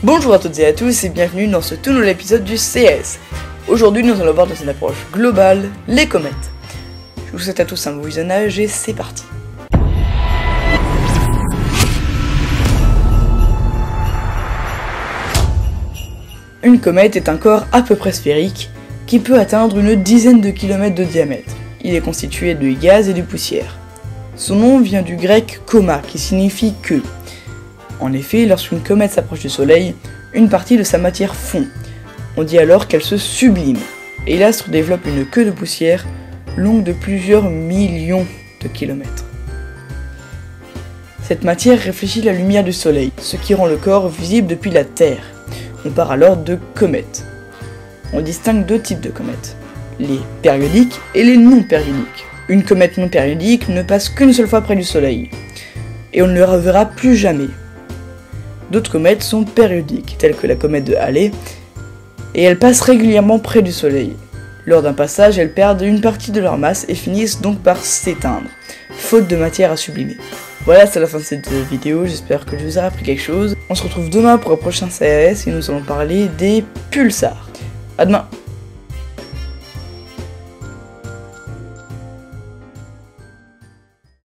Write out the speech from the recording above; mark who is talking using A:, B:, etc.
A: Bonjour à toutes et à tous et bienvenue dans ce tout nouvel épisode du CS. Aujourd'hui nous allons voir dans une approche globale les comètes. Je vous souhaite à tous un bon visionnage et c'est parti. Une comète est un corps à peu près sphérique qui peut atteindre une dizaine de kilomètres de diamètre. Il est constitué de gaz et de poussière. Son nom vient du grec coma qui signifie queue. En effet, lorsqu'une comète s'approche du Soleil, une partie de sa matière fond. On dit alors qu'elle se sublime, et l'astre développe une queue de poussière longue de plusieurs millions de kilomètres. Cette matière réfléchit la lumière du Soleil, ce qui rend le corps visible depuis la Terre. On parle alors de comètes. On distingue deux types de comètes, les périodiques et les non périodiques. Une comète non périodique ne passe qu'une seule fois près du Soleil, et on ne le reverra plus jamais. D'autres comètes sont périodiques, telles que la comète de Halley, et elles passent régulièrement près du Soleil. Lors d'un passage, elles perdent une partie de leur masse et finissent donc par s'éteindre, faute de matière à sublimer. Voilà, c'est la fin de cette vidéo, j'espère que je vous ai appris quelque chose. On se retrouve demain pour un prochain CAS et nous allons parler des pulsars. À demain!